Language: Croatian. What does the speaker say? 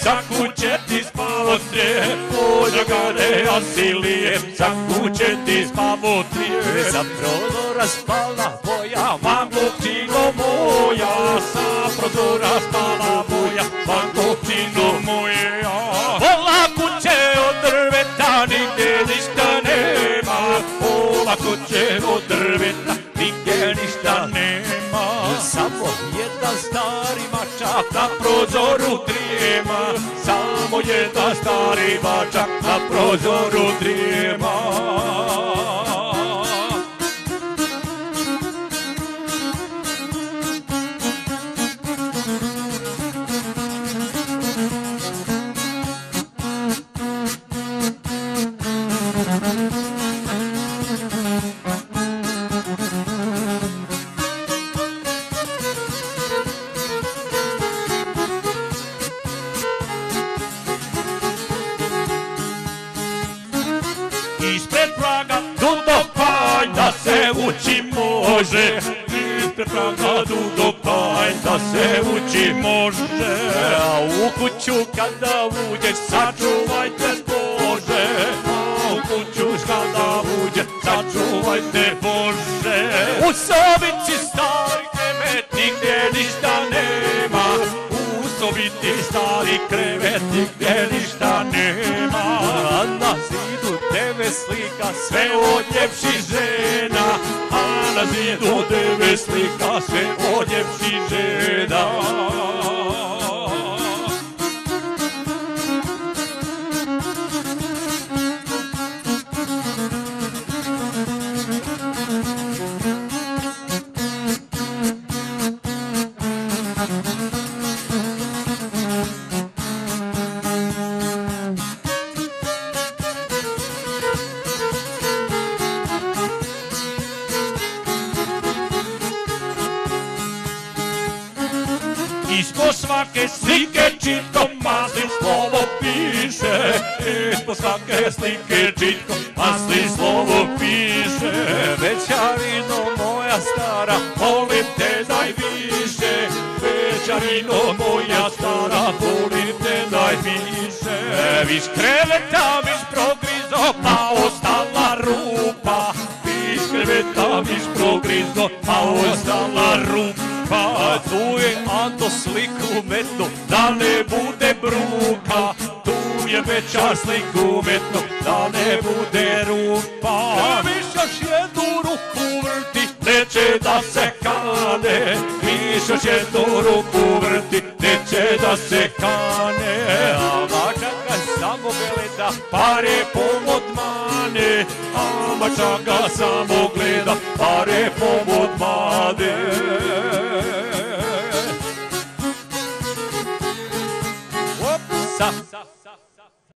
za kuće ti spavotrije, pođa gade, a si lijep, za kuće ti spavotrije. Za prozora spala moja, mankopčino moja, sa prozora spala moja, mankopčino moja. Pola kuće od drveta, nigdje ništa nema, pola kuće od drveta, nigdje ništa nema. Samo jedan stari mačak na prozoru drijema, samo jedan stari mačak na prozoru drijema. Ispred praga do panj da se uči može, ispred praga do panj da se uči može. A u kuću kada uđeš sačuvajte Bože, a u kuću kada uđeš sačuvajte Bože. U sobici stari krevet nigdje ništa nema, u sobici stari krevet nigdje ništa nema. A na zidu tebe slika sve od ljepših žena, a na zidu tebe slika sve od ljepših žena. Ispod svake slike čitko maslim slovo piše, ispod svake slike čitko maslim slovo piše. Večarino moja stara, volim te najviše, večarino moja stara, volim te najviše. Viš kreveta, viš progrizo, pa ostala rupa, viš kreveta, viš progrizo, pa ostala rupa. Pa tu je Anto sliku metno, da ne bude bruka, tu je Bečar sliku metno, da ne bude rupa. Viš još jednu ruku vrti, neće da se kane, viš još jednu ruku vrti, neće da se kane. A mačaka samo gleda, pare pomod mane, a mačaka samo gleda, pare pomod mane.